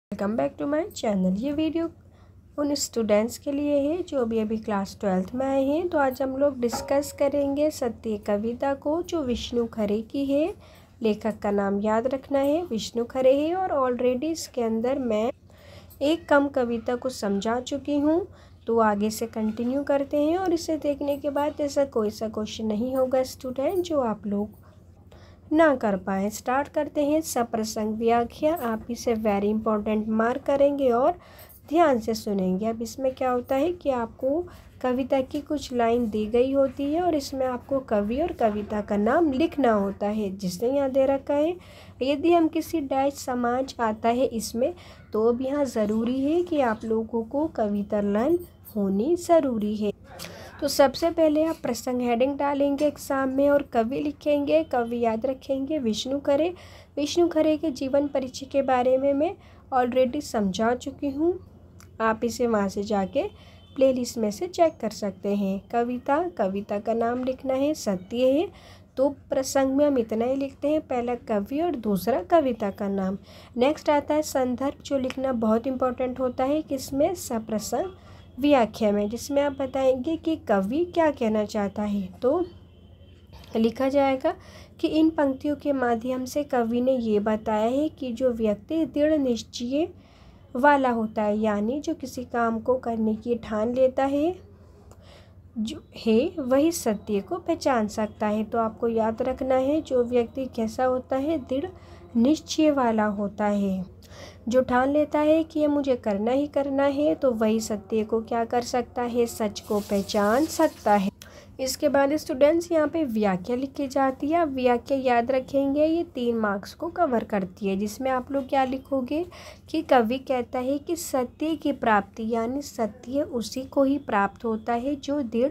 Welcome back to my channel. ये video उन students के लिए है जो अभी क्लास 12th में आए हैं। तो आज हम लोग डिस्कस करेंगे सत्य कविता को, जो विष्णु खरे की है। लेखक का नाम याद रखना है, विष्णु खरे है। और ऑलरेडी इसके अंदर मैं एक कम कविता को समझा चुकी हूँ, तो आगे से कंटिन्यू करते हैं। और इसे देखने के बाद ऐसा कोई सा क्वेश्चन नहीं होगा स्टूडेंट जो आप लोग ना कर पाए। स्टार्ट करते हैं। सप्रसंग व्याख्या, आप इसे वेरी इंपॉर्टेंट मार्क करेंगे और ध्यान से सुनेंगे। अब इसमें क्या होता है कि आपको कविता की कुछ लाइन दी गई होती है और इसमें आपको कवि और कविता का नाम लिखना होता है, जिसने यहाँ दे रखा है। यदि हम किसी डैश समाज आता है इसमें, तो अब यहाँ ज़रूरी है कि आप लोगों को कविता लर्न होनी ज़रूरी है। तो सबसे पहले आप प्रसंग हेडिंग डालेंगे एग्जाम में और कवि लिखेंगे। कवि याद रखेंगे विष्णु खरे। विष्णु खरे के जीवन परिचय के बारे में मैं ऑलरेडी समझा चुकी हूँ, आप इसे वहाँ से जाके प्लेलिस्ट में से चेक कर सकते हैं। कविता का नाम लिखना है, सत्य है। तो प्रसंग में हम इतना ही लिखते हैं, पहला कवि और दूसरा कविता का नाम। नेक्स्ट आता है संदर्भ, जो लिखना बहुत इंपॉर्टेंट होता है किसमें, सप्रसंग व्याख्या में, जिसमें आप बताएंगे कि कवि क्या कहना चाहता है। तो लिखा जाएगा कि इन पंक्तियों के माध्यम से कवि ने ये बताया है कि जो व्यक्ति दृढ़ निश्चय वाला होता है, यानी जो किसी काम को करने की ठान लेता है जो है, वही सत्य को पहचान सकता है। तो आपको याद रखना है, जो व्यक्ति कैसा होता है, दृढ़ निश्चय वाला होता है, जो ठान लेता है कि ये मुझे करना ही करना है, तो वही सत्य को क्या कर सकता है, सच को पहचान सकता है। इसके बाद स्टूडेंट्स यहाँ पे व्याख्या लिखी जाती है। व्याख्या याद रखेंगे, ये 3 मार्क्स को कवर करती है, जिसमें आप लोग क्या लिखोगे कि कवि कहता है कि सत्य की प्राप्ति, यानी सत्य उसी को ही प्राप्त होता है जो दृढ़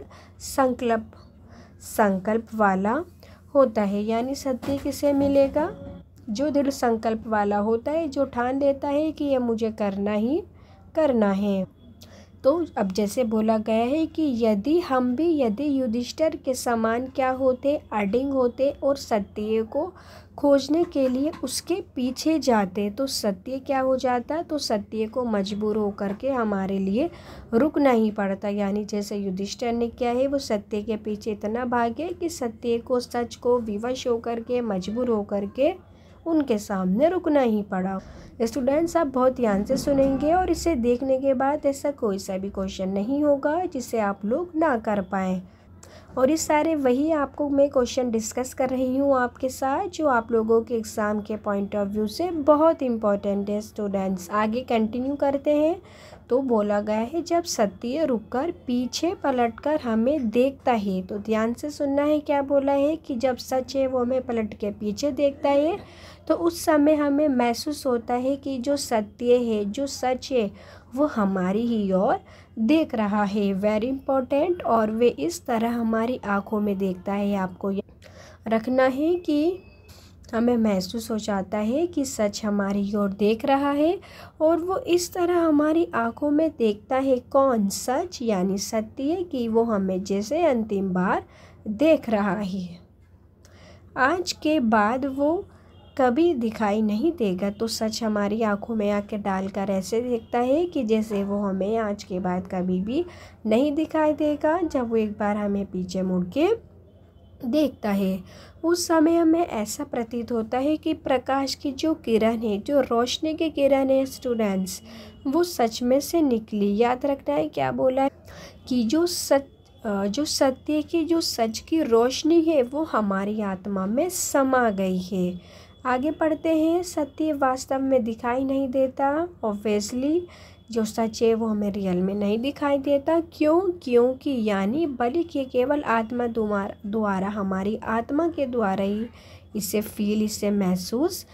संकल्प वाला होता है। यानी सत्य किसे मिलेगा, जो दृढ़ संकल्प वाला होता है, जो ठान लेता है कि यह मुझे करना ही करना है। तो अब जैसे बोला गया है कि यदि युधिष्ठिर के समान क्या होते, अडिग होते और सत्य को खोजने के लिए उसके पीछे जाते, तो सत्य क्या हो जाता, तो सत्य को मजबूर होकर के हमारे लिए रुकना ही पड़ता। यानी जैसे युधिष्ठिर ने क्या है, वो सत्य के पीछे इतना भागे कि सत्य को, सच को विवश होकर के, मजबूर होकर के उनके सामने रुकना ही पड़ा। स्टूडेंट्स आप बहुत ध्यान से सुनेंगे और इसे देखने के बाद ऐसा कोई सा भी क्वेश्चन नहीं होगा जिसे आप लोग ना कर पाएँ। और इस सारे वही आपको मैं क्वेश्चन डिस्कस कर रही हूँ आपके साथ, जो आप लोगों के एग्ज़ाम के पॉइंट ऑफ व्यू से बहुत इम्पोर्टेंट है। स्टूडेंट्स आगे कंटिन्यू करते हैं। तो बोला गया है, जब सत्य रुककर पीछे पलटकर हमें देखता है, तो ध्यान से सुनना है क्या बोला है कि जब सच है वो हमें पलट के पीछे देखता है, तो उस समय हमें महसूस होता है कि जो सत्य है, जो सच है, वो हमारी ही ओर देख रहा है। Very important. और वे इस तरह हमारी आंखों में देखता है। आपको रखना है कि हमें महसूस हो जाता है कि सच हमारी ओर देख रहा है और वो इस तरह हमारी आंखों में देखता है। कौन, सच यानी सत्य, कि वो हमें जैसे अंतिम बार देख रहा है। आज के बाद वो कभी दिखाई नहीं देगा, तो सच हमारी आंखों में आके डालकर ऐसे देखता है कि जैसे वो हमें आज के बाद कभी भी नहीं दिखाई देगा। जब वो एक बार हमें पीछे मुड़ के देखता है, उस समय हमें ऐसा प्रतीत होता है कि प्रकाश की जो किरण है, जो रोशनी की किरण है स्टूडेंट्स, वो सच में से निकली। याद रखना है क्या बोला है कि जो सत्य की, जो सच की रोशनी है, वो हमारी आत्मा में समा गई है। आगे पढ़ते हैं। सत्य वास्तव में दिखाई नहीं देता। ऑब्वियसली जो सच है वो हमें रियल में नहीं दिखाई देता। क्योंकि यानी बल्कि केवल आत्मा द्वारा, हमारी आत्मा के द्वारा ही इसे फील, इसे महसूस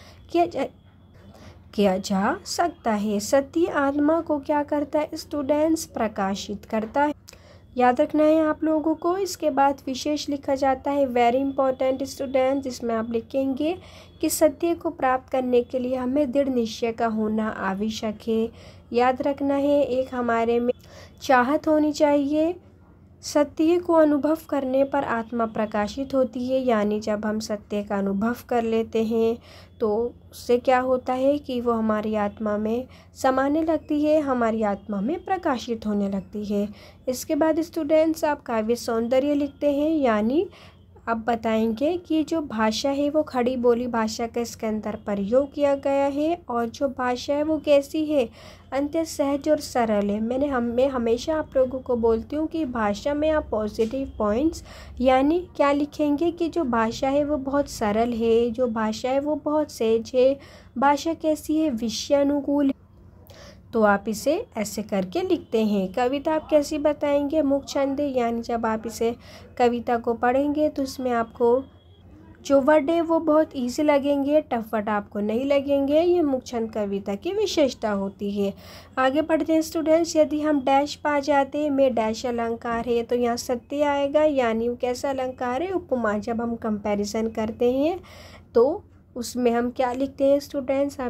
किया जा सकता है। सत्य आत्मा को क्या करता है स्टूडेंट्स, प्रकाशित करता है। याद रखना है आप लोगों को। इसके बाद विशेष लिखा जाता है, वेरी इंपॉर्टेंट स्टूडेंट, जिसमें आप लिखेंगे कि सत्य को प्राप्त करने के लिए हमें दृढ़ निश्चय का होना आवश्यक है। याद रखना है, एक हमारे में चाहत होनी चाहिए, सत्य को अनुभव करने पर आत्मा प्रकाशित होती है, यानी जब हम सत्य का अनुभव कर लेते हैं तो उससे क्या होता है कि वो हमारी आत्मा में समाने लगती है, हमारी आत्मा में प्रकाशित होने लगती है। इसके बाद स्टूडेंट्स आप काव्य सौंदर्य लिखते हैं, यानी अब बताएंगे कि जो भाषा है वो खड़ी बोली भाषा का इसके अंदर प्रयोग किया गया है, और जो भाषा है वो कैसी है, अत्यंत सहज और सरल है। मैं हमेशा आप लोगों को बोलती हूँ कि भाषा में आप पॉजिटिव पॉइंट्स यानी क्या लिखेंगे कि जो भाषा है वो बहुत सरल है, जो भाषा है वो बहुत सहज है। भाषा कैसी है, विषय अनुकूल, तो आप इसे ऐसे करके लिखते हैं। कविता आप कैसी बताएंगे, मुख छंद, यानी जब आप इसे कविता को पढ़ेंगे तो इसमें आपको जो वर्ड है वो बहुत इजी लगेंगे, टफ वर्ड आपको नहीं लगेंगे। ये मुख छंद कविता की विशेषता होती है। आगे बढ़ते हैं स्टूडेंट्स। यदि हम डैश पा जाते में डैश अलंकार है तो यहाँ सत्य आएगा, यानी वो कैसा अलंकार है, उपमा। जब हम कंपैरिजन करते हैं तो उसमें हम क्या लिखते हैं स्टूडेंट्स,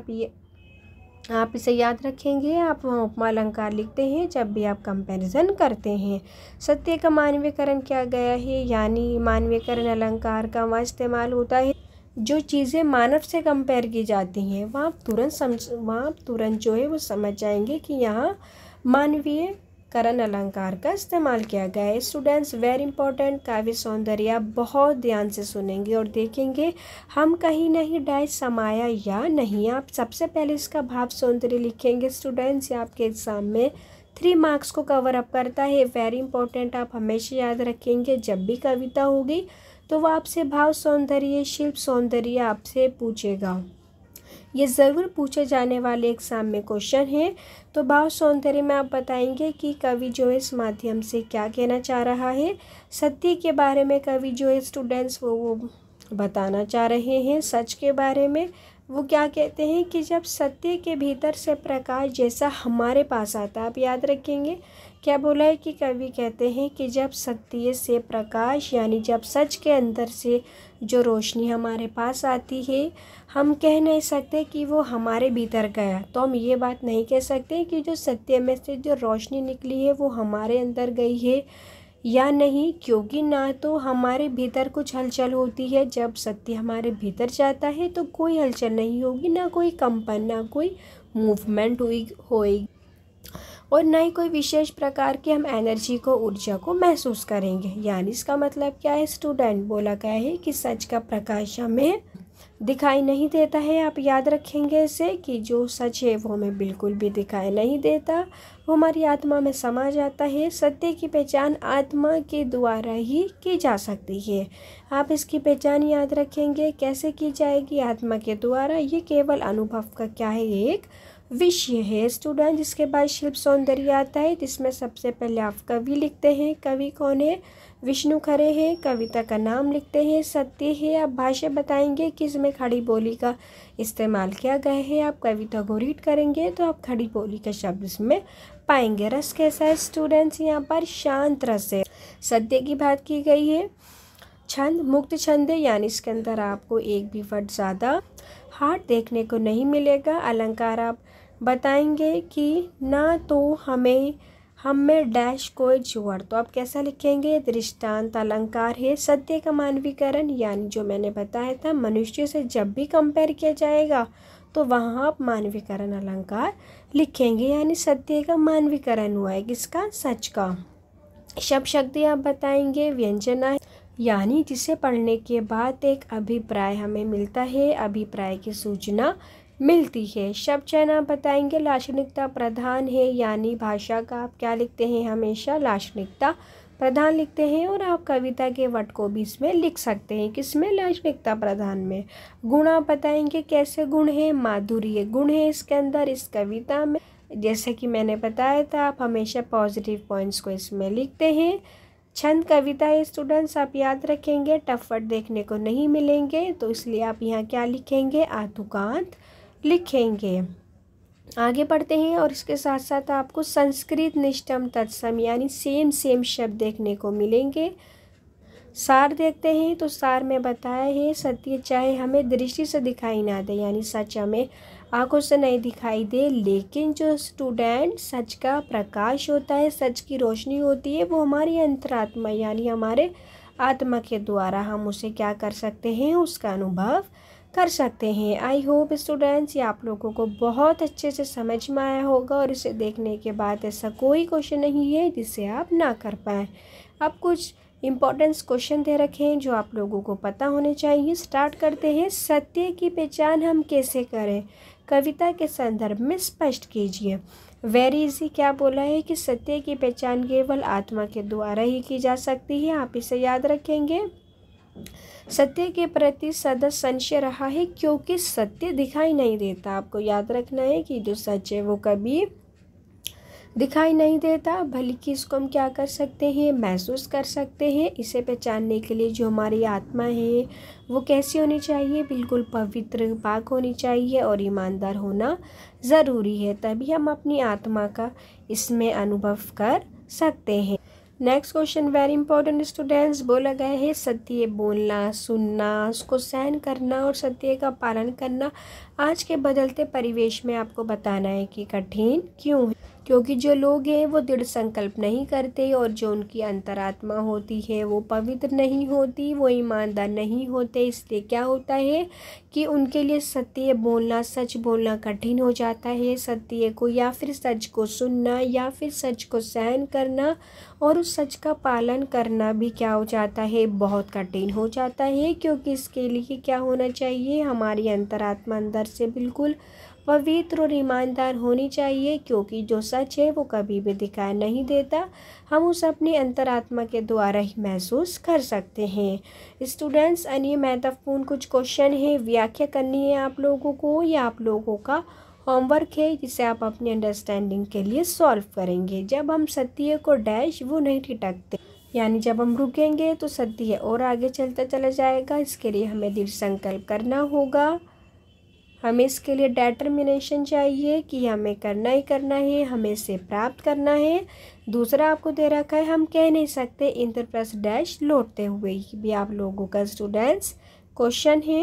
आप इसे याद रखेंगे। आप वहाँ उपमा अलंकार लिखते हैं जब भी आप कंपैरिजन करते हैं। सत्य का मानवीकरण किया गया है, यानी मानवीकरण अलंकार का वहाँ इस्तेमाल होता है जो चीज़ें मानव से कंपेयर की जाती हैं। वहाँ आप तुरंत जो है वो समझ जाएंगे कि यहाँ मानवीयकरण अलंकार का इस्तेमाल किया गया है। स्टूडेंट्स वेरी इंपॉर्टेंट, काव्य सौंदर्य आप बहुत ध्यान से सुनेंगे और देखेंगे हम कहीं नहीं डैश समाया या नहीं। आप सबसे पहले इसका भाव सौंदर्य लिखेंगे स्टूडेंट्स। ये आपके एग्ज़ाम में 3 मार्क्स को कवर अप करता है। वेरी इंपॉर्टेंट, आप हमेशा याद रखेंगे जब भी कविता होगी तो वो आपसे भाव सौंदर्य, शिल्प सौंदर्य आपसे पूछेगा। ये ज़रूर पूछे जाने वाले एग्ज़ाम में क्वेश्चन है। तो भाव सौंदर्य में आप बताएंगे कि कवि जो है इस माध्यम से क्या कहना चाह रहा है। सत्य के बारे में कवि जो है स्टूडेंट्स वो बताना चाह रहे हैं। सच के बारे में वो क्या कहते हैं कि जब सत्य के भीतर से प्रकाश जैसा हमारे पास आता है, आप याद रखेंगे क्या बोला है कि कवि कहते हैं कि जब सत्य से प्रकाश यानी जब सच के अंदर से जो रोशनी हमारे पास आती है, हम कह नहीं सकते कि वो हमारे भीतर गया। तो हम ये बात नहीं कह सकते कि जो सत्य में से जो रोशनी निकली है वो हमारे अंदर गई है या नहीं, क्योंकि ना तो हमारे भीतर कुछ हलचल होती है। जब सत्य हमारे भीतर जाता है तो कोई हलचल नहीं होगी, ना कोई कंपन, ना कोई मूवमेंट होएगी और ना ही कोई विशेष प्रकार की हम एनर्जी को, ऊर्जा को महसूस करेंगे। यानी इसका मतलब क्या है स्टूडेंट, बोला गया है कि सच का प्रकाश हमें दिखाई नहीं देता है। आप याद रखेंगे इसे कि जो सच है वो हमें बिल्कुल भी दिखाई नहीं देता, वो हमारी आत्मा में समा जाता है। सत्य की पहचान आत्मा के द्वारा ही की जा सकती है। आप इसकी पहचान याद रखेंगे कैसे की जाएगी, आत्मा के द्वारा। ये केवल अनुभव का क्या है, एक विषय है स्टूडेंट। जिसके बाद शिल्प सौंदर्य आता है, जिसमें सबसे पहले आप कवि लिखते हैं। कवि कौन है, विष्णु खरे हैं। कविता का नाम लिखते हैं, सत्य है। आप भाषा बताएंगे कि इसमें खड़ी बोली का इस्तेमाल किया गया है। आप कविता को रीड करेंगे तो आप खड़ी बोली का शब्द इसमें पाएंगे। रस कैसा है स्टूडेंट्स, यहाँ पर शांत रस है। सत्य की बात की गई है। छंद मुक्त छंद है, यानी इसके अंदर आपको एक भी वर्ड ज़्यादा हार्ड देखने को नहीं मिलेगा। अलंकार आप बताएंगे कि ना तो हम में डैश कोई जोड़, तो आप कैसा लिखेंगे, दृष्टांत अलंकार है। सत्य का मानवीकरण, यानी जो मैंने बताया था मनुष्य से जब भी कंपेयर किया जाएगा तो वहाँ आप मानवीकरण अलंकार लिखेंगे, यानी सत्य का मानवीकरण हुआ है किसका, सच का। शब्द शक्ति आप बताएंगे व्यंजना, यानी जिसे पढ़ने के बाद एक अभिप्राय हमें मिलता है, अभिप्राय की सूचना मिलती है। शब्द चयन आप बताएंगे लाक्षणिकता प्रधान है, यानी भाषा का आप क्या लिखते हैं, हमेशा लाक्षणिकता प्रधान लिखते हैं। और आप कविता के वर्ड को भी इसमें लिख सकते हैं, किसमें, लाक्षणिकता प्रधान में। गुण आप बताएंगे कैसे गुण है, माधुर्य गुण है इसके अंदर, इस कविता में। जैसे कि मैंने बताया था आप हमेशा पॉजिटिव पॉइंट्स को इसमें लिखते हैं। छंद कविता है स्टूडेंट्स, आप याद रखेंगे टफ वर्ड देखने को नहीं मिलेंगे, तो इसलिए आप यहाँ क्या लिखेंगे, आतुकांत लिखेंगे। आगे बढ़ते हैं और इसके साथ साथ आपको संस्कृत निष्ठम तत्सम यानी सेम शब्द देखने को मिलेंगे। सार देखते हैं तो सार में बताया है सत्य चाहे हमें दृष्टि से दिखाई ना दे, यानी सच हमें आंखों से नहीं दिखाई दे, लेकिन जो स्टूडेंट सच का प्रकाश होता है, सच की रोशनी होती है, वो हमारी अंतरात्मा यानी हमारे आत्मा के द्वारा हम उसे क्या कर सकते हैं, उसका अनुभव कर सकते हैं। आई होप स्टूडेंट्स ये आप लोगों को बहुत अच्छे से समझ में आया होगा और इसे देखने के बाद ऐसा कोई क्वेश्चन नहीं है जिसे आप ना कर पाएँ। अब कुछ इम्पोर्टेंस क्वेश्चन दे रखे हैं जो आप लोगों को पता होने चाहिए। स्टार्ट करते हैं। सत्य की पहचान हम कैसे करें, कविता के संदर्भ में स्पष्ट कीजिए। वेरी इजी, क्या बोला है कि सत्य की पहचान केवल आत्मा के द्वारा ही की जा सकती है। आप इसे याद रखेंगे। सत्य के प्रति सदा संशय रहा है क्योंकि सत्य दिखाई नहीं देता। आपको याद रखना है कि जो सच है वो कभी दिखाई नहीं देता, बल्कि इसको हम क्या कर सकते हैं, महसूस कर सकते हैं। इसे पहचानने के लिए जो हमारी आत्मा है वो कैसी होनी चाहिए, बिल्कुल पवित्र पाक होनी चाहिए और ईमानदार होना ज़रूरी है, तभी हम अपनी आत्मा का इसमें अनुभव कर सकते हैं। Next question very important students, बोला गया है सत्य बोलना, सुनना, उसको सहन करना और सत्य का पालन करना आज के बदलते परिवेश में आपको बताना है कि कठिन क्यों है। क्योंकि जो लोग हैं वो दृढ़ संकल्प नहीं करते और जो उनकी अंतरात्मा होती है वो पवित्र नहीं होती, वो ईमानदार नहीं होते। इसलिए क्या होता है कि उनके लिए सत्य बोलना, सच बोलना कठिन हो जाता है। सत्य को या फिर सच को सुनना या फिर सच को सहन करना और उस सच का पालन करना भी क्या हो जाता है, बहुत कठिन हो जाता है। क्योंकि इसके लिए क्या होना चाहिए, हमारी अंतरात्मा अंदर से बिल्कुल पवित्र और ईमानदार होनी चाहिए। क्योंकि जो सच है वो कभी भी दिखाई नहीं देता, हम उस अपनी अंतरात्मा के द्वारा ही महसूस कर सकते हैं। स्टूडेंट्स अन्य महत्वपूर्ण कुछ क्वेश्चन है, व्याख्या करनी है आप लोगों को, या आप लोगों का होमवर्क है जिसे आप अपनी अंडरस्टैंडिंग के लिए सॉल्व करेंगे। जब हम सत्य को डैश वो नहीं ठिठकते, यानी जब हम रुकेंगे तो सत्य और आगे चलता चला जाएगा। इसके लिए हमें दृढ़ संकल्प करना होगा, हमें इसके लिए डिटर्मिनेशन चाहिए कि हमें करना ही करना है, हमें इसे प्राप्त करना है। दूसरा आपको दे रखा है, हम कह नहीं सकते इंटर प्लस डैश लौटते हुए, ये भी आप लोगों का स्टूडेंट्स क्वेश्चन है।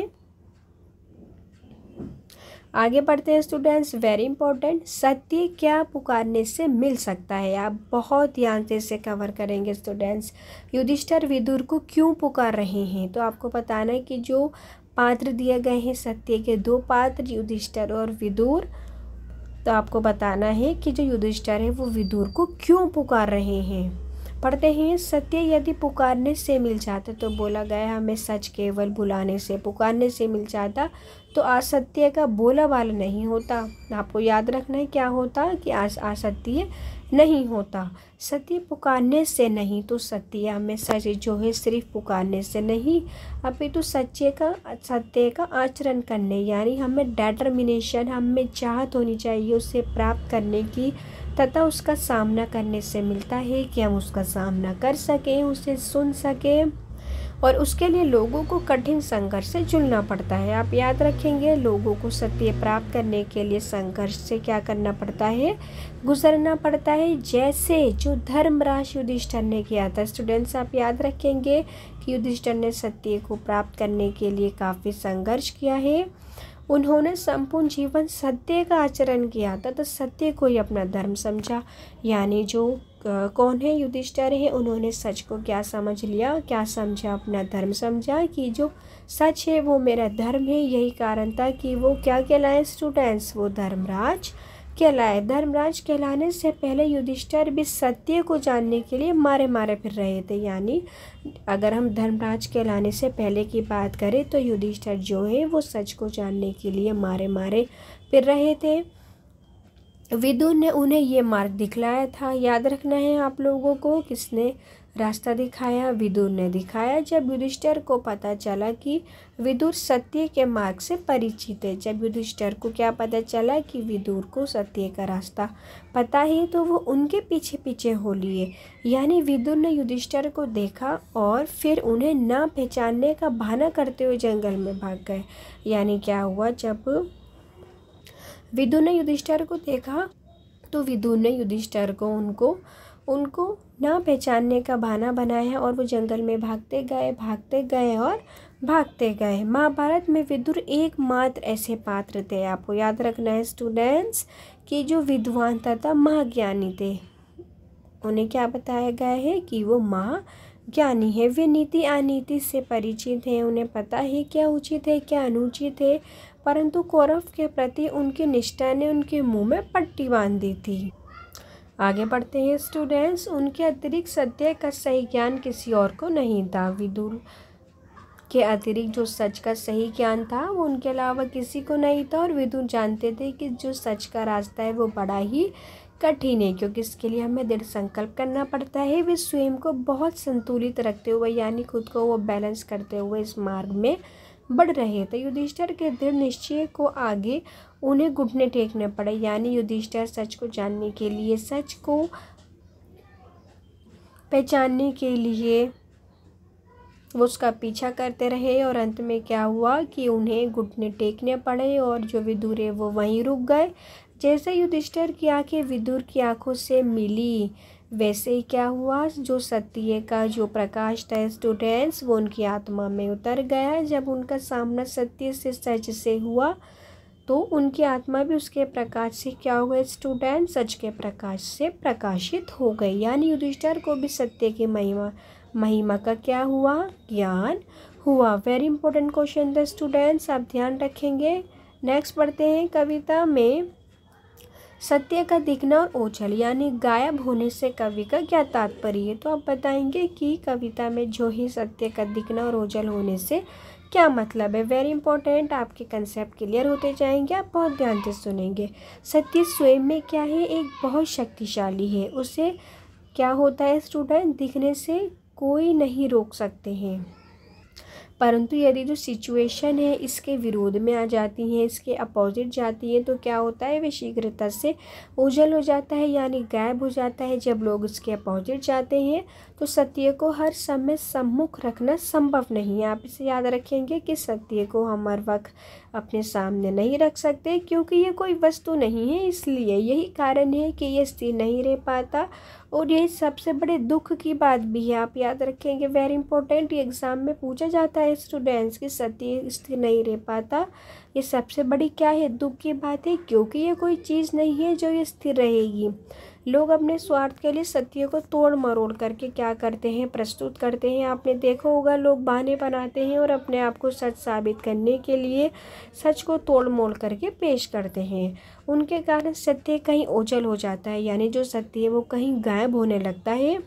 आगे बढ़ते हैं स्टूडेंट्स, वेरी इंपॉर्टेंट, सत्य क्या पुकारने से मिल सकता है। आप बहुत ध्यान से इसे कवर करेंगे स्टूडेंट्स। युधिष्ठिर विदुर को क्यों पुकार रहे हैं, तो आपको बताना है कि जो पात्र दिए गए हैं सत्य के, दो पात्र युधिष्ठिर और विदुर, तो आपको बताना है कि जो युधिष्ठिर है वो विदुर को क्यों पुकार रहे हैं। पढ़ते हैं, सत्य यदि पुकारने से मिल जाता, तो बोला गया हमें सच केवल बुलाने से, पुकारने से मिल जाता तो असत्य का बोला वाला नहीं होता। आपको याद रखना है क्या होता कि असत्य नहीं होता। सत्य पुकारने से नहीं, तो सत्य हमें सच जो है सिर्फ पुकारने से नहीं, अपितु सत्य का आचरण करने, यानी हमें डिटर्मिनेशन, हमें चाहत होनी चाहिए उसे प्राप्त करने की, तथा उसका सामना करने से मिलता है कि हम उसका सामना कर सकें, उसे सुन सकें, और उसके लिए लोगों को कठिन संघर्ष से जुड़ना पड़ता है। आप याद रखेंगे, लोगों को सत्य प्राप्त करने के लिए संघर्ष से क्या करना पड़ता है, गुजरना पड़ता है। जैसे जो धर्मराज युधिष्ठिर ने किया था। स्टूडेंट्स आप याद रखेंगे कि युधिष्ठिर ने सत्य को प्राप्त करने के लिए काफ़ी संघर्ष किया है। उन्होंने संपूर्ण जीवन सत्य का आचरण किया था, तो सत्य को ही अपना धर्म समझा। यानी जो कौन है, युधिष्ठिर है, उन्होंने सच को क्या समझ लिया, क्या समझा, अपना धर्म समझा कि जो सच है वो मेरा धर्म है। यही कारण था कि वो क्या कहलाए स्टूडेंट्स, वो धर्मराज कहलाए। धर्मराज कहलाने से पहले युधिष्ठिर भी सत्य को जानने के लिए मारे मारे फिर रहे थे। यानी अगर हम धर्मराज कहलाने से पहले की बात करें तो युधिष्ठिर जो है वो सच को जानने के लिए मारे मारे फिर रहे थे। विदुर ने उन्हें ये मार्ग दिखलाया था। याद रखना है आप लोगों को, किसने रास्ता दिखाया, विदुर ने दिखाया। जब युधिष्ठिर को पता चला कि विदुर सत्य के मार्ग से परिचित है, जब युधिष्ठिर को क्या पता चला कि विदुर को सत्य का रास्ता पता है, तो वो उनके पीछे पीछे हो लिए। यानी विदुर ने युधिष्ठिर को देखा और फिर उन्हें ना पहचानने का बहाना करते हुए जंगल में भाग गए। यानी क्या हुआ, जब विदुर ने युधिष्ठिर को देखा तो विदुर ने युधिष्ठिर को उनको ना पहचानने का बहाना बनाया और वो जंगल में भागते गए और भागते गए। महाभारत में विदुर एकमात्र ऐसे पात्र थे, आपको याद रखना है स्टूडेंट्स, कि जो विद्वान तथा महाज्ञानी थे। उन्हें क्या बताया गया है कि वो महाज्ञानी है। वे नीति अनीति से परिचित हैं, उन्हें पता है क्या उचित है क्या अनुचित है, परंतु कौरव के प्रति उनकी निष्ठा ने उनके मुंह में पट्टी बांध दी थी। आगे बढ़ते हैं स्टूडेंट्स। उनके अतिरिक्त सत्य का सही ज्ञान किसी और को नहीं था। विदुर के अतिरिक्त जो सच का सही ज्ञान था वो उनके अलावा किसी को नहीं था, और विदुर जानते थे कि जो सच का रास्ता है वो बड़ा ही कठिन है, क्योंकि इसके लिए हमें दृढ़ संकल्प करना पड़ता है। वे स्वयं को बहुत संतुलित रखते हुए, यानी खुद को वो बैलेंस करते हुए इस मार्ग में बढ़ रहे थे। युधिष्ठिर के दृढ़ निश्चय को आगे उन्हें घुटने टेकने पड़े, यानी युधिष्ठिर सच को जानने के लिए, सच को पहचानने के लिए वो उसका पीछा करते रहे, और अंत में क्या हुआ कि उन्हें घुटने टेकने पड़े, और जो विदुर है वो वहीं रुक गए। जैसे युधिष्ठिर की आंखें विदुर की आंखों से मिली, वैसे ही क्या हुआ, जो सत्य का जो प्रकाश था स्टूडेंट्स, वो उनकी आत्मा में उतर गया। जब उनका सामना सत्य से, सच से हुआ, तो उनकी आत्मा भी उसके प्रकाश से क्या हो गए स्टूडेंट, सच के प्रकाश से प्रकाशित हो गई। यानी युधिष्ठिर को भी सत्य की महिमा का क्या हुआ, ज्ञान हुआ। वेरी इंपॉर्टेंट क्वेश्चन था स्टूडेंट्स, आप ध्यान रखेंगे। नेक्स्ट पढ़ते हैं। कविता में सत्य का दिखना और ओझल यानी गायब होने से कवि का क्या तात्पर्य है, तो आप बताएंगे कि कविता में जो ही सत्य का दिखना और ओझल होने से क्या मतलब है। वेरी इंपॉर्टेंट, आपके कंसेप्ट क्लियर होते जाएंगे, आप बहुत ध्यान से सुनेंगे। सत्य स्वयं में क्या है, एक बहुत शक्तिशाली है। उसे क्या होता है स्टूडेंट, दिखने से कोई नहीं रोक सकते हैं, परंतु यदि जो सिचुएशन है इसके विरोध में आ जाती हैं, इसके अपोजिट जाती है, तो क्या होता है, वे शीघ्रता से ओझल हो जाता है, यानी गायब हो जाता है। जब लोग इसके अपोजिट जाते हैं तो सत्य को हर समय सम्मुख रखना संभव नहीं है। आप इसे याद रखेंगे कि सत्य को हम हर वक्त अपने सामने नहीं रख सकते, क्योंकि ये कोई वस्तु नहीं है, इसलिए यही कारण है कि ये स्थिर नहीं रह पाता, और यही सबसे बड़े दुख की बात भी है। आप याद रखेंगे, वेरी इंपॉर्टेंट, ये एग्जाम में पूछा जाता है स्टूडेंट्स कि सत्य स्थिर नहीं रह पाता, ये सबसे बड़ी क्या है, दुख की बात है, क्योंकि ये कोई चीज़ नहीं है जो ये स्थिर रहेगी। लोग अपने स्वार्थ के लिए सत्य को तोड़ मरोड़ करके क्या करते हैं, प्रस्तुत करते हैं। आपने देखा होगा, लोग बहाने बनाते हैं और अपने आप को सच साबित करने के लिए सच को तोड़ मोड़ करके पेश करते हैं। उनके कारण सत्य कहीं ओझल हो जाता है, यानी जो सत्य है वो कहीं गायब होने लगता है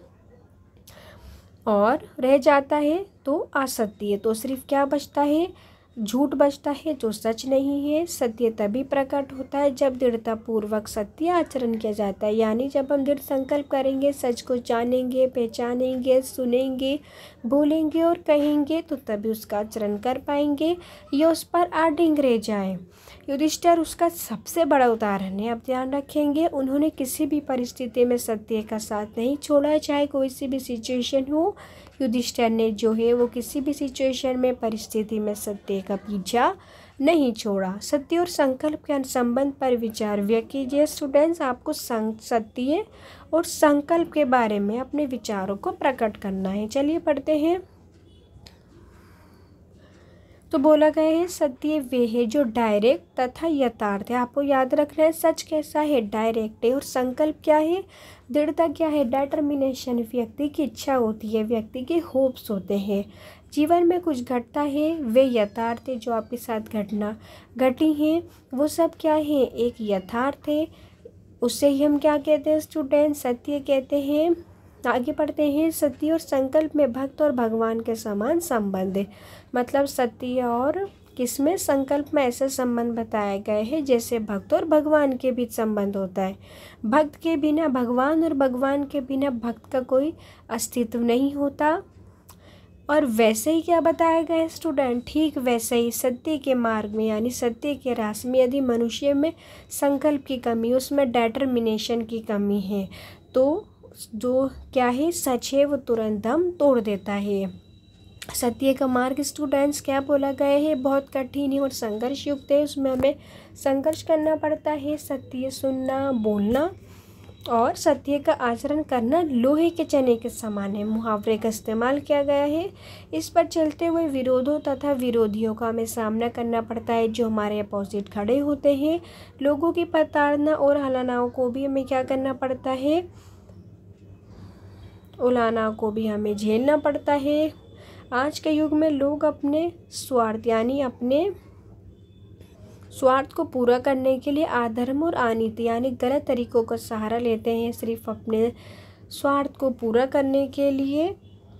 और रह जाता है। तो असत्य, तो सिर्फ क्या बचता है, झूठ बचता है, जो सच नहीं है। सत्य तभी प्रकट होता है जब दृढ़तापूर्वक सत्य आचरण किया जाता है, यानी जब हम दृढ़ संकल्प करेंगे, सच को जानेंगे, पहचानेंगे, सुनेंगे, बोलेंगे और कहेंगे, तो तभी उसका आचरण कर पाएंगे, ये उस पर आडिंग रह जाए। युधिष्ठिर उसका सबसे बड़ा उदाहरण है। अब ध्यान रखेंगे, उन्होंने किसी भी परिस्थिति में सत्य का साथ नहीं छोड़ा, चाहे कोई सी भी सिचुएशन हो। युधिष्ठिर ने जो है वो किसी भी सिचुएशन में, परिस्थिति में सत्य का पीछा नहीं छोड़ा। सत्य और संकल्प के संबंध पर विचार व्यक्त कीजिए। स्टूडेंट्स, आपको सत्य और संकल्प के बारे में अपने विचारों को प्रकट करना है। चलिए पढ़ते हैं। तो बोला गया है, सत्य वे है जो डायरेक्ट तथा यथार्थ है। आपको याद रखना है, सच कैसा है, डायरेक्ट है, और संकल्प क्या है, दृढ़ता क्या है, डिटर्मिनेशन। व्यक्ति की इच्छा होती है, व्यक्ति के होप्स होते हैं। जीवन में कुछ घटता है, वे यथार्थ है, जो आपके साथ घटना घटी हैं वो सब क्या है, एक यथार्थ है। उससे ही हम क्या कहते हैं स्टूडेंट, सत्य कहते हैं। आगे पढ़ते हैं। सत्य और संकल्प में भक्त और भगवान के समान संबंध है। मतलब सत्य और किसमें, संकल्प में ऐसे संबंध बताए गए हैं जैसे भक्त और भगवान के बीच संबंध होता है। भक्त के बिना भगवान और भगवान के बिना भक्त का कोई अस्तित्व नहीं होता। और वैसे ही क्या बताया गया है स्टूडेंट, ठीक वैसे ही सत्य के मार्ग में यानी सत्य के रास्ते में यदि मनुष्य में संकल्प की कमी, उसमें डिटर्मिनेशन की कमी है, तो जो क्या है, सच है, वो तुरंत दम तोड़ देता है। सत्य का मार्ग स्टूडेंट्स क्या बोला गया है, बहुत कठिन है और संघर्ष युक्त है। उसमें हमें संघर्ष करना पड़ता है, सत्य सुनना, बोलना, और सत्य का आचरण करना लोहे के चने के समान है। मुहावरे का इस्तेमाल किया गया है। इस पर चलते हुए विरोधों तथा विरोधियों का हमें सामना करना पड़ता है, जो हमारे अपोजिट खड़े होते हैं। लोगों की प्रताड़ना और हलानाओं को भी हमें क्या करना पड़ता है, उलाना को भी हमें झेलना पड़ता है। आज के युग में लोग अपने स्वार्थ यानी अपने स्वार्थ को पूरा करने के लिए अधर्म और अनीति यानी गलत तरीकों का सहारा लेते हैं, सिर्फ अपने स्वार्थ को पूरा करने के लिए।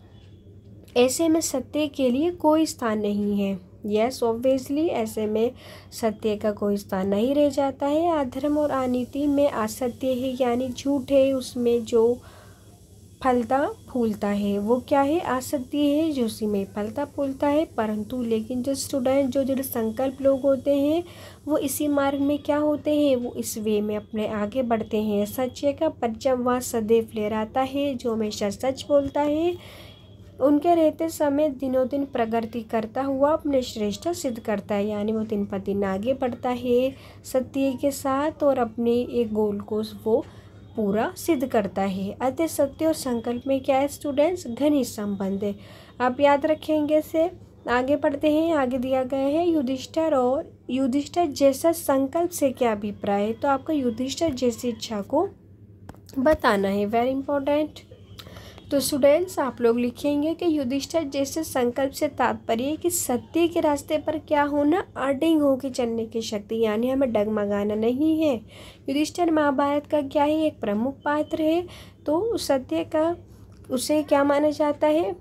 ऐसे में सत्य के लिए कोई स्थान नहीं है। यस, ऑब्वियसली ऐसे में सत्य का कोई स्थान नहीं रह जाता है। अधर्म और अनीति में असत्य है यानी झूठ है, उसमें जो फलता फूलता है वो क्या है, असत्य है, जो उसी में फलता फूलता है। परंतु लेकिन जो स्टूडेंट, जो दृढ़ संकल्प लोग होते हैं, वो इसी मार्ग में क्या होते हैं, वो इस वे में अपने आगे बढ़ते हैं। सच्चे का परचम वह सदैव लहराता है, जो हमेशा सच बोलता है। उनके रहते समय दिनों दिन प्रगति करता हुआ अपने श्रेष्ठता सिद्ध करता है, यानी वो दिन पर दिन आगे बढ़ता है सत्य के साथ और अपने एक गोल को वो पूरा सिद्ध करता है। अतः सत्य और संकल्प में क्या है स्टूडेंट्स, घनिष्ठ संबंध है। आप याद रखेंगे इसे। आगे पढ़ते हैं। आगे दिया गया है युधिष्ठिर और युधिष्ठिर जैसा संकल्प से क्या अभिप्राय है। तो आपको युधिष्ठिर जैसी इच्छा को बताना है, वेरी इंपॉर्टेंट। तो स्टूडेंट्स आप लोग लिखेंगे कि युधिष्ठिर जैसे संकल्प से तात्पर्य है कि सत्य के रास्ते पर क्या होना, अडिग होकर चलने की शक्ति, यानी हमें डगमगाना नहीं है। युधिष्ठिर महाभारत का क्या है, एक प्रमुख पात्र है। तो सत्य का उसे क्या माना जाता है,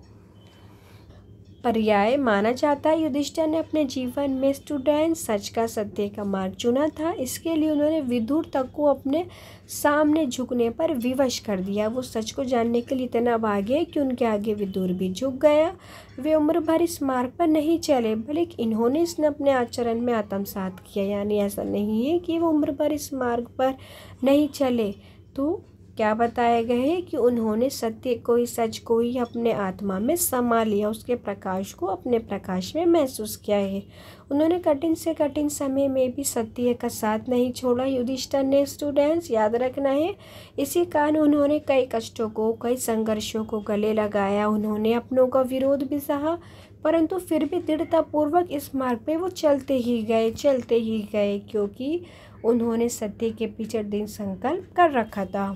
पर्याय माना जाता है। युधिष्ठिर ने अपने जीवन में स्टूडेंट सच का, सत्य का मार्ग चुना था। इसके लिए उन्होंने विदुर तक को अपने सामने झुकने पर विवश कर दिया। वो सच को जानने के लिए इतना भागे कि उनके आगे विदुर भी झुक गया। वे उम्र भर इस मार्ग पर नहीं चले, बल्कि इन्होंने इसने अपने आचरण में आत्मसात किया। यानी ऐसा नहीं है कि वो उम्र भर इस मार्ग पर नहीं चले, तो क्या बताया गया है कि उन्होंने सत्य को ही, सच को ही अपने आत्मा में समा लिया, उसके प्रकाश को अपने प्रकाश में महसूस किया है। उन्होंने कठिन से कठिन समय में भी सत्य का साथ नहीं छोड़ा। युधिष्ठिर ने स्टूडेंट्स याद रखना है, इसी कारण उन्होंने कई कष्टों को, कई संघर्षों को गले लगाया। उन्होंने अपनों का विरोध भी सहा, परंतु फिर भी दृढ़तापूर्वक इस मार्ग पे वो चलते ही गए, क्योंकि उन्होंने सत्य के पीछे दृढ़ संकल्प कर रखा था।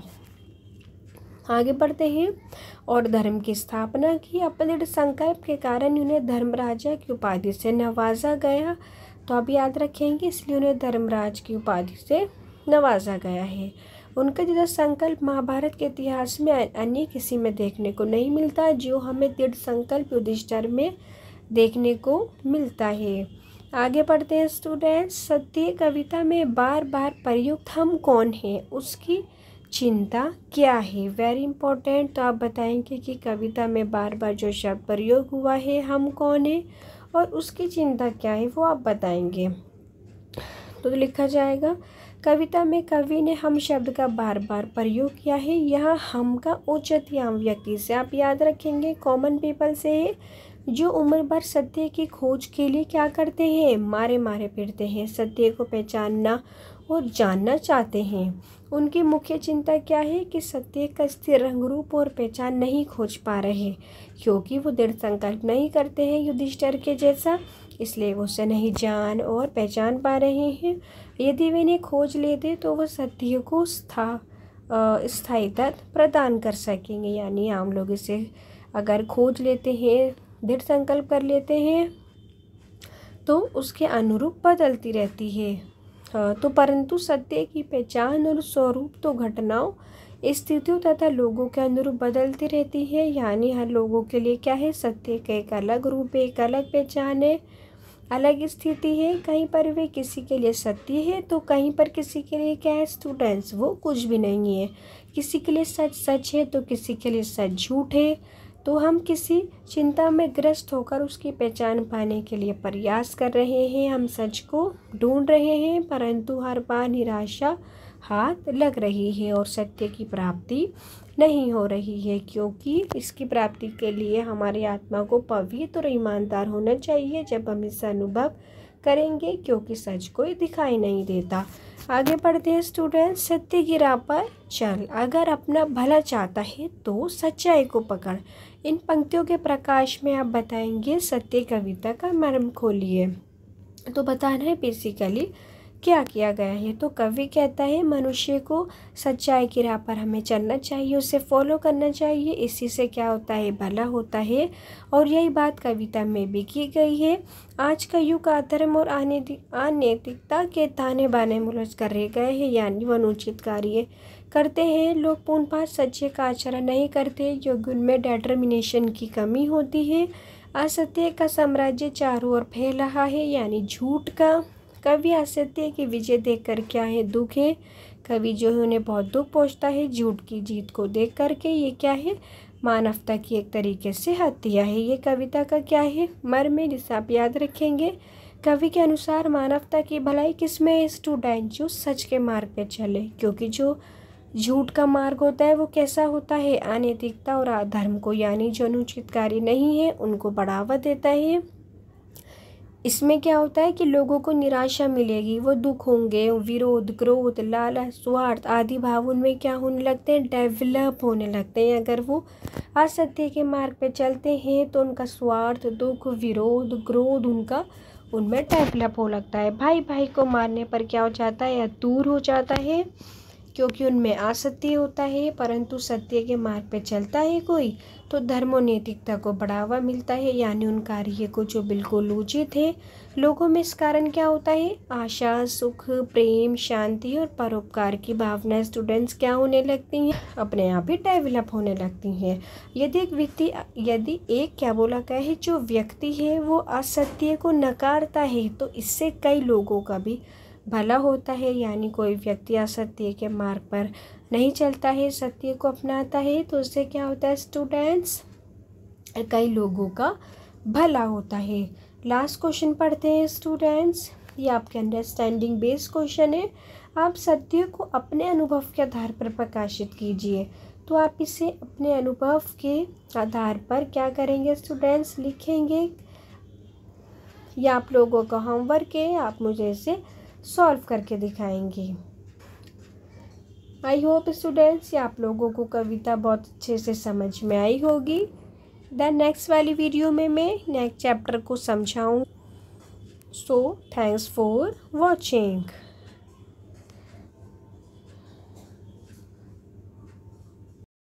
आगे बढ़ते हैं। और धर्म की स्थापना की। अपने दृढ़ संकल्प के कारण उन्हें धर्मराजा की उपाधि से नवाजा गया। तो आप याद रखेंगे, इसलिए उन्हें धर्मराज की उपाधि से नवाजा गया है। उनका दृढ़ संकल्प महाभारत के इतिहास में अन्य किसी में देखने को नहीं मिलता, जो हमें दृढ़ संकल्प युधिष्ठिर में देखने को मिलता है। आगे बढ़ते हैं स्टूडेंट्स। सत्य कविता में बार बार प्रयुक्त हम कौन है, उसकी चिंता क्या है, वेरी इंपॉर्टेंट। तो आप बताएंगे कि कविता में बार बार जो शब्द प्रयोग हुआ है, हम कौन है, और उसकी चिंता क्या है, वो आप बताएंगे। तो लिखा जाएगा, कविता में कवि ने हम शब्द का बार बार प्रयोग किया है। यहाँ हम का उचित या व्यक्ति से आप याद रखेंगे, कॉमन पीपल से है, जो उम्र भर सत्य की खोज के लिए क्या करते हैं, मारे मारे फिरते हैं, सत्य को पहचानना और जानना चाहते हैं। उनकी मुख्य चिंता क्या है कि सत्य का स्थिर रंग रूप और पहचान नहीं खोज पा रहे, क्योंकि वो दृढ़ संकल्प नहीं करते हैं युधिष्ठिर के जैसा, इसलिए वो उसे नहीं जान और पहचान पा रहे हैं। यदि वे इन्हें खोज लेते तो वह सत्य को स्थायित्व प्रदान कर सकेंगे। यानी हम लोग इसे अगर खोज लेते हैं, दृढ़ संकल्प कर लेते हैं, तो उसके अनुरूप बदलती रहती है। तो परंतु सत्य की पहचान और स्वरूप तो घटनाओं, स्थितियों तथा लोगों के अनुरूप बदलती रहती है। यानी हर लोगों के लिए क्या है, सत्य का एक अलग रूप है, एक अलग पहचान है, अलग स्थिति है। कहीं पर वे किसी के लिए सत्य है, तो कहीं पर किसी के लिए क्या है स्टूडेंट्स, वो कुछ भी नहीं है। किसी के लिए सच सच है, तो किसी के लिए सच झूठ है। तो हम किसी चिंता में ग्रस्त होकर उसकी पहचान पाने के लिए प्रयास कर रहे हैं, हम सच को ढूंढ रहे हैं, परंतु हर बार निराशा हाथ लग रही है और सत्य की प्राप्ति नहीं हो रही है, क्योंकि इसकी प्राप्ति के लिए हमारी आत्मा को पवित्र और ईमानदार होना चाहिए। जब हम इसे अनुभव करेंगे क्योंकि सच कोई दिखाई नहीं देता। आगे पढ़ते हैं स्टूडेंट। सत्य की राह पर चल, अगर अपना भला चाहता है तो सच्चाई को पकड़। इन पंक्तियों के प्रकाश में आप बताएंगे सत्य कविता का मर्म खोलिए। तो बताना है बेसिकली क्या किया गया है। तो कवि कहता है मनुष्य को सच्चाई की राह पर हमें चलना चाहिए, उसे फॉलो करना चाहिए, इसी से क्या होता है, भला होता है। और यही बात कविता में भी की गई है। आज का युग अधर्म और अनैतिकता के ताने बाने मुलझ कर रह गए हैं, यानी अनुचित कार्य करते हैं लोग। पूर्णपात सच्चे का आचरण नहीं करते क्योंकि उनमें डिटर्मिनेशन की कमी होती है। असत्य का साम्राज्य चारों ओर फैल रहा है, यानी झूठ का। कवि असत्य की विजय देखकर क्या है, दुख है। कवि जो है उन्हें बहुत दुख पहुंचता है झूठ की जीत को देख करके। ये क्या है, मानवता की एक तरीके से हत्या है। ये कविता का क्या है, मर्म है, जिसे आप याद रखेंगे। कवि के अनुसार मानवता की भलाई किसमें है स्टूडेंट, जो सच के मार्ग पे चले, क्योंकि जो झूठ का मार्ग होता है वो कैसा होता है, अनैतिकता और अधर्म को, यानी जो अनुचित कार्य नहीं है उनको बढ़ावा देता है। इसमें क्या होता है कि लोगों को निराशा मिलेगी, वो दुख होंगे, विरोध, क्रोध, लालच, स्वार्थ आदि भाव उनमें क्या होने लगते हैं, डेवलप होने लगते हैं। अगर वो असत्य के मार्ग पे चलते हैं तो उनका स्वार्थ, दुख, विरोध, क्रोध उनमें डेवलप हो लगता है। भाई भाई को मारने पर क्या हो जाता है, या दूर हो जाता है, क्योंकि उनमें असत्य होता है। परंतु सत्य के मार्ग पे चलता है कोई तो धर्म और नैतिकता को बढ़ावा मिलता है, यानी उन कार्य को जो बिल्कुल उचित है। लोगों में इस कारण क्या होता है, आशा, सुख, प्रेम, शांति और परोपकार की भावना स्टूडेंट्स क्या होने लगती हैं, अपने आप ही डेवलप होने लगती हैं। यदि एक क्या बोला गया है, जो व्यक्ति है वो असत्य को नकारता है तो इससे कई लोगों का भी भला होता है, यानी कोई व्यक्ति असत्य के मार्ग पर नहीं चलता है, सत्य को अपनाता है, तो उससे क्या होता है स्टूडेंट्स, कई लोगों का भला होता है। लास्ट क्वेश्चन पढ़ते हैं स्टूडेंट्स। ये आपके अंडरस्टैंडिंग बेस्ड क्वेश्चन है। आप सत्य को अपने अनुभव के आधार पर प्रकाशित कीजिए। तो आप इसे अपने अनुभव के आधार पर क्या करेंगे स्टूडेंट्स, लिखेंगे। ये आप लोगों का होमवर्क है, आप मुझे इसे सॉल्व करके दिखाएंगे। आई होप स्टूडेंट्स ये आप लोगों को कविता बहुत अच्छे से समझ में आई होगी। देन नेक्स्ट वाली वीडियो में मैं नेक्स्ट चैप्टर को समझाऊँ। So thanks for watching.